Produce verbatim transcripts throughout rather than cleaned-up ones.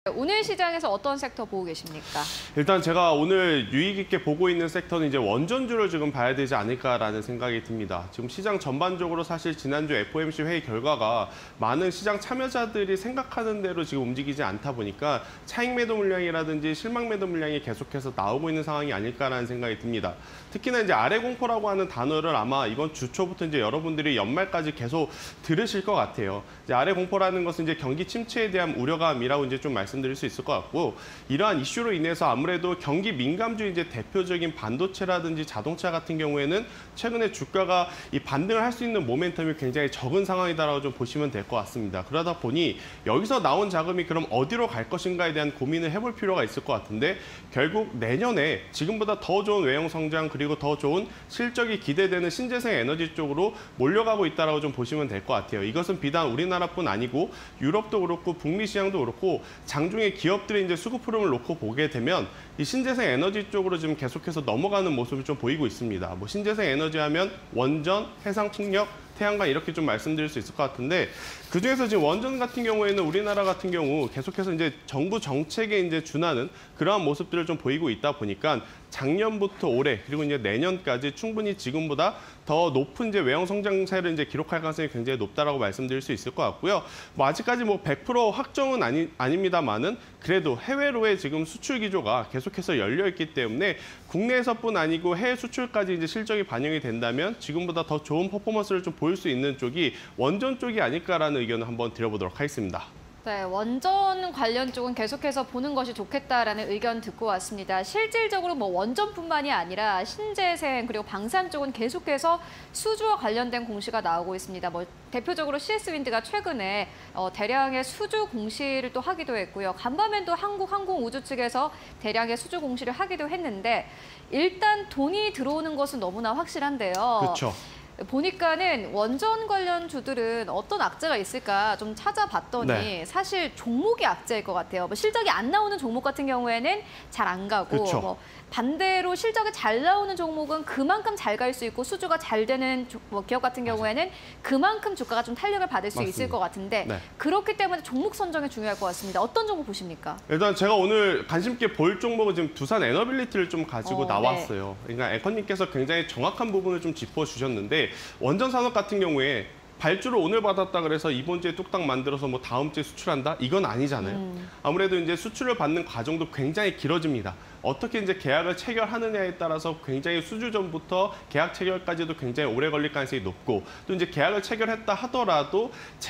오늘 시장에서 어떤 섹터 보고 계십니까? 일단 제가 오늘 유익 있게 보고 있는 섹터는 이제 원전주를 지금 봐야 되지 않을까라는 생각이 듭니다. 지금 시장 전반적으로 사실 지난주 에프오엠씨 회의 결과가 많은 시장 참여자들이 생각하는 대로 지금 움직이지 않다 보니까 차익 매도 물량이라든지 실망 매도 물량이 계속해서 나오고 있는 상황이 아닐까라는 생각이 듭니다. 특히나 이제 아래 공포라고 하는 단어를 아마 이번 주 초부터 이제 여러분들이 연말까지 계속 들으실 것 같아요. 이제 아래 공포라는 것은 이제 경기 침체에 대한 우려감이라고 이제 좀 말씀 드릴 수 있을 것 같고, 이러한 이슈로 인해서 아무래도 경기 민감주 이제 대표적인 반도체라든지 자동차 같은 경우에는 최근에 주가가 이 반등을 할 수 있는 모멘텀이 굉장히 적은 상황이다라고 좀 보시면 될 것 같습니다. 그러다 보니 여기서 나온 자금이 그럼 어디로 갈 것인가에 대한 고민을 해볼 필요가 있을 것 같은데, 결국 내년에 지금보다 더 좋은 외형 성장 그리고 더 좋은 실적이 기대되는 신재생 에너지 쪽으로 몰려가고 있다라고 좀 보시면 될 것 같아요. 이것은 비단 우리나라뿐 아니고 유럽도 그렇고 북미 시장도 그렇고 장중에 기업들이 이제 수급 흐름을 놓고 보게 되면 이 신재생 에너지 쪽으로 지금 계속해서 넘어가는 모습을 좀 보이고 있습니다. 뭐 신재생 에너지 하면 원전, 해상 풍력, 태양광 이렇게 좀 말씀드릴 수 있을 것 같은데, 그중에서 지금 원전 같은 경우에는 우리나라 같은 경우 계속해서 이제 정부 정책에 이제 준하는 그러한 모습들을 좀 보이고 있다 보니까 작년부터 올해 그리고 이제 내년까지 충분히 지금보다 더 높은 이제 외형 성장세를 이제 기록할 가능성이 굉장히 높다라고 말씀드릴 수 있을 것 같고요. 뭐 아직까지 뭐 백 퍼센트 확정은 아니 아닙니다만은 그래도 해외로의 지금 수출 기조가 계속해서 열려 있기 때문에 국내에서뿐 아니고 해외 수출까지 이제 실적이 반영이 된다면 지금보다 더 좋은 퍼포먼스를 좀 보일 수 있는 쪽이 원전 쪽이 아닐까라는 의견을 한번 드려보도록 하겠습니다. 네, 원전 관련 쪽은 계속해서 보는 것이 좋겠다라는 의견 듣고 왔습니다. 실질적으로 뭐 원전뿐만이 아니라 신재생 그리고 방산 쪽은 계속해서 수주와 관련된 공시가 나오고 있습니다. 뭐 대표적으로 씨에스윈드가 최근에 어, 대량의 수주 공시를 또 하기도 했고요. 간밤엔 또 한국항공우주 측에서 대량의 수주 공시를 하기도 했는데, 일단 돈이 들어오는 것은 너무나 확실한데요. 그렇죠. 보니까는 원전 관련 주들은 어떤 악재가 있을까 좀 찾아봤더니 네. 사실 종목이 악재일 것 같아요. 뭐 실적이 안 나오는 종목 같은 경우에는 잘 안 가고, 그렇죠. 뭐 반대로 실적이 잘 나오는 종목은 그만큼 잘 갈 수 있고 수주가 잘 되는 뭐 기업 같은 경우에는 그만큼 주가가 좀 탄력을 받을 수 맞습니다. 있을 것 같은데 네. 그렇기 때문에 종목 선정이 중요할 것 같습니다. 어떤 종목 보십니까? 일단 제가 오늘 관심 있게 볼 종목은 지금 두산 에너빌리티를 좀 가지고 어, 나왔어요. 네. 그러니까 앵커님께서 굉장히 정확한 부분을 좀 짚어주셨는데, 원전 산업 같은 경우에 발주를 오늘 받았다 그래서 이번 주에 뚝딱 만들어서 뭐 다음 주에 수출한다? 이건 아니잖아요. 음. 아무래도 이제 수출을 받는 과정도 굉장히 길어집니다. 어떻게 이제 계약을 체결하느냐에 따라서 굉장히 수주 전부터 계약 체결까지도 굉장히 오래 걸릴 가능성이 높고, 또 이제 계약을 체결했다 하더라도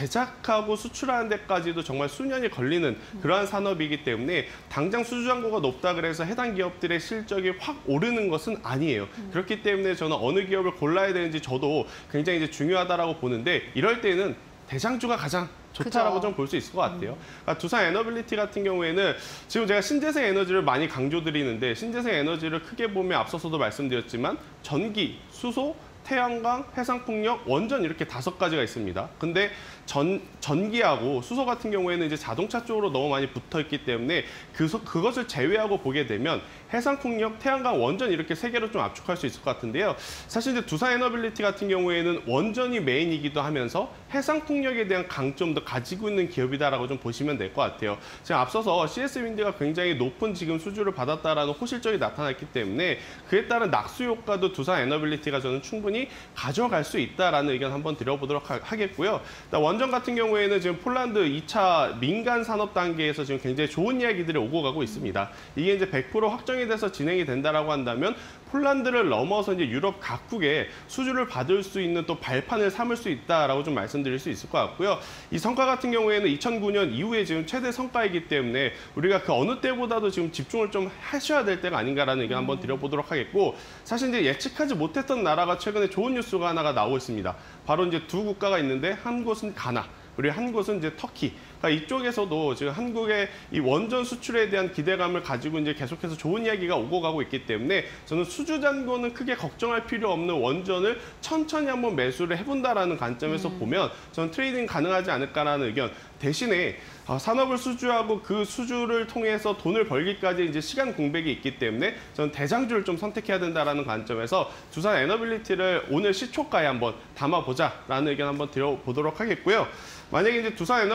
제작하고 수출하는 데까지도 정말 수년이 걸리는 그러한 산업이기 때문에 당장 수주 잔고가 높다 그래서 해당 기업들의 실적이 확 오르는 것은 아니에요. 음. 그렇기 때문에 저는 어느 기업을 골라야 되는지 저도 굉장히 이제 중요하다라고 보는데, 이럴 때는 대장주가 가장 좋다라고 좀 볼 수 있을 것 같아요. 그러니까 두산 에너빌리티 같은 경우에는 지금 제가 신재생 에너지를 많이 강조드리는데, 신재생 에너지를 크게 보면 앞서서도 말씀드렸지만 전기, 수소, 태양광, 해상풍력, 원전 이렇게 다섯 가지가 있습니다. 근데 전, 전기하고 수소 같은 경우에는 이제 자동차 쪽으로 너무 많이 붙어 있기 때문에 그, 그것을 제외하고 보게 되면 해상풍력, 태양광, 원전 이렇게 세 개로 좀 압축할 수 있을 것 같은데요. 사실 이제 두산 에너빌리티 같은 경우에는 원전이 메인이기도 하면서 해상풍력에 대한 강점도 가지고 있는 기업이다라고 좀 보시면 될 것 같아요. 지금 앞서서 씨에스윈드가 굉장히 높은 지금 수주를 받았다라는 호실적이 나타났기 때문에 그에 따른 낙수 효과도 두산 에너빌리티가 저는 충분히 가져갈 수 있다라는 의견 한번 드려보도록 하, 하겠고요. 원전 같은 경우에는 지금 폴란드 이 차 민간 산업 단계에서 지금 굉장히 좋은 이야기들이 오고 가고 있습니다. 이게 이제 백 퍼센트 확정이 돼서 진행이 된다라고 한다면 폴란드를 넘어서 이제 유럽 각국에 수주를 받을 수 있는 또 발판을 삼을 수 있다라고 좀 말씀드릴 수 있을 것 같고요. 이 성과 같은 경우에는 이천구 년 이후에 지금 최대 성과이기 때문에 우리가 그 어느 때보다도 지금 집중을 좀 하셔야 될 때가 아닌가라는 의견 한번 드려보도록 하겠고, 사실 이제 예측하지 못했던 나라가 최근에 좋은 뉴스가 하나가 나오고 있습니다. 바로 이제 두 국가가 있는데 한 곳은 가나, 그리고 한 곳은 이제 터키. 그러니까 이쪽에서도 지금 한국의 이 원전 수출에 대한 기대감을 가지고 이제 계속해서 좋은 이야기가 오고 가고 있기 때문에 저는 수주 잔고는 크게 걱정할 필요 없는 원전을 천천히 한번 매수를 해본다라는 관점에서 음. 보면 저는 트레이딩 가능하지 않을까라는 의견. 대신에 산업을 수주하고 그 수주를 통해서 돈을 벌기까지 이제 시간 공백이 있기 때문에 저는 대장주를 좀 선택해야 된다라는 관점에서 두산 에너빌리티를 오늘 시초가에 한번 담아보자라는 의견 한번 드려보도록 하겠고요. 만약에 이제 두산 에너빌리티 같은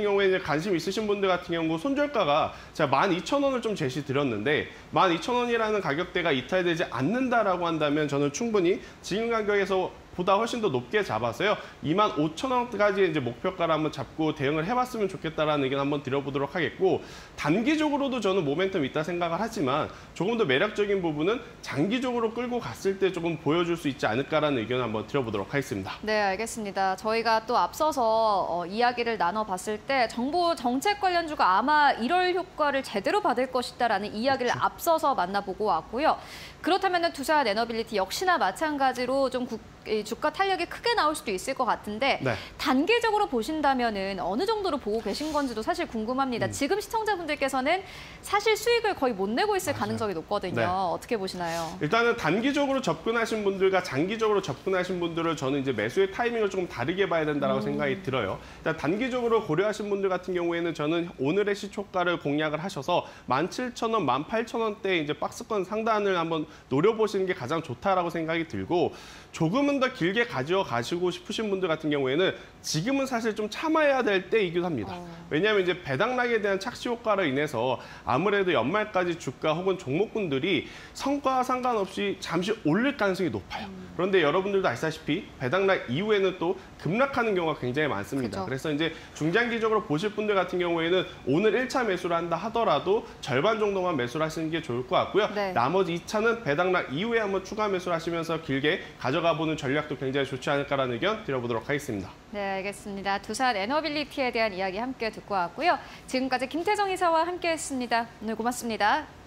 같은 경우에 이제 관심 있으신 분들 같은 경우 손절가가 제가 만 이천 원을 좀 제시 드렸는데 만 이천 원이라는 가격대가 이탈되지 않는다라고 한다면 저는 충분히 지금 가격에서 보다 훨씬 더 높게 잡아서요. 이만 오천 원까지 이제 목표가를 한번 잡고 대응을 해봤으면 좋겠다라는 의견 한번 드려보도록 하겠고, 단기적으로도 저는 모멘텀 있다 생각을 하지만 조금 더 매력적인 부분은 장기적으로 끌고 갔을 때 조금 보여줄 수 있지 않을까라는 의견을 한번 드려보도록 하겠습니다. 네, 알겠습니다. 저희가 또 앞서서 어, 이야기를 나눠봤을 때 정부 정책 관련주가 아마 일월 효과를 제대로 받을 것이다라는 이야기를 그렇죠. 앞서서 만나보고 왔고요. 그렇다면 두산 에너빌리티 역시나 마찬가지로 좀 국, 이 주가 탄력이 크게 나올 수도 있을 것 같은데 네. 단기적으로 보신다면은 어느 정도로 보고 계신 건지도 사실 궁금합니다. 음. 지금 시청자분들께서는 사실 수익을 거의 못 내고 있을 맞아요. 가능성이 높거든요. 네. 어떻게 보시나요? 일단은 단기적으로 접근하신 분들과 장기적으로 접근하신 분들을 저는 이제 매수의 타이밍을 조금 다르게 봐야 된다고 음. 생각이 들어요. 일단 단기적으로 고려하신 분들 같은 경우에는 저는 오늘의 시초가를 공략을 하셔서 만 칠천 원, 만 팔천 원대 이제 박스권 상단을 한번 노려보시는 게 가장 좋다라고 생각이 들고, 조금은 더 길게 가져 가시고 싶으신 분들 같은 경우에는 지금은 사실 좀 참아야 될 때이기도 합니다. 어. 왜냐하면 이제 배당락에 대한 착시 효과로 인해서 아무래도 연말까지 주가 혹은 종목군들이 성과와 상관없이 잠시 올릴 가능성이 높아요. 음. 그런데 여러분들도 아시다시피 배당락 이후에는 또 급락하는 경우가 굉장히 많습니다. 그렇죠. 그래서 이제 중장기적으로 보실 분들 같은 경우에는 오늘 일 차 매수를 한다 하더라도 절반 정도만 매수를 하시는 게 좋을 것 같고요. 네. 나머지 이 차는 배당락 이후에 한번 추가 매수를 하시면서 길게 가져가 보는 전략도 굉장히 좋지 않을까라는 의견 드려보도록 하겠습니다. 네, 알겠습니다. 두산 에너빌리티에 대한 이야기 함께 듣고 왔고요. 지금까지 김태정 이사와 함께했습니다. 오늘 고맙습니다.